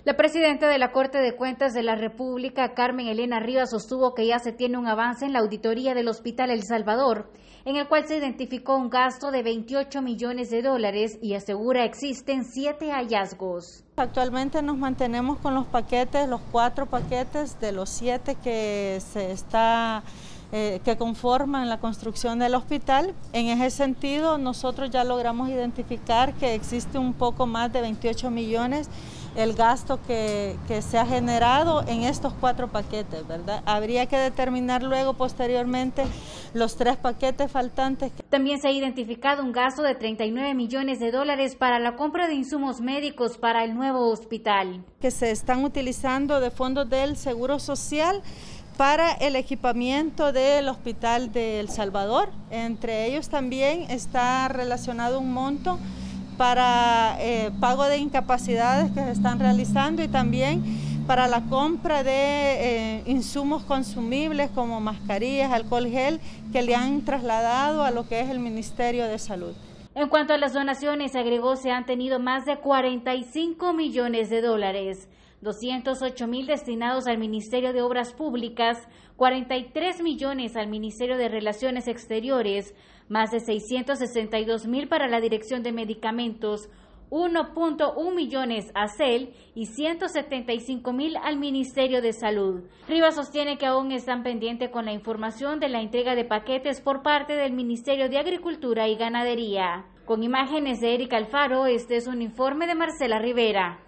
La presidenta de la Corte de Cuentas de la República, Carmen Elena Rivas, sostuvo que ya se tiene un avance en la auditoría del Hospital El Salvador, en el cual se identificó un gasto de 28 millones de dólares y asegura existen 7 hallazgos. Actualmente nos mantenemos con los paquetes, los 4 paquetes de los 7 que que conforman la construcción del hospital. En ese sentido, nosotros ya logramos identificar que existe un poco más de 28 millones el gasto que se ha generado en estos 4 paquetes, ¿verdad? Habría que determinar luego posteriormente los 3 paquetes faltantes. También se ha identificado un gasto de 39 millones de dólares para la compra de insumos médicos para el nuevo hospital. Que se están utilizando de fondos del Seguro Social para el equipamiento del Hospital de El Salvador. Entre ellos también está relacionado un monto para pago de incapacidades que se están realizando y también para la compra de insumos consumibles como mascarillas, alcohol gel, que le han trasladado a lo que es el Ministerio de Salud. En cuanto a las donaciones, agregó, se han tenido más de 45 millones de dólares. 208.000 destinados al Ministerio de Obras Públicas, 43 millones al Ministerio de Relaciones Exteriores, más de 662.000 para la Dirección de Medicamentos, 1.1 millones a CEL y 175.000 al Ministerio de Salud. Rivas sostiene que aún están pendientes con la información de la entrega de paquetes por parte del Ministerio de Agricultura y Ganadería. Con imágenes de Erika Alfaro, este es un informe de Marcela Rivera.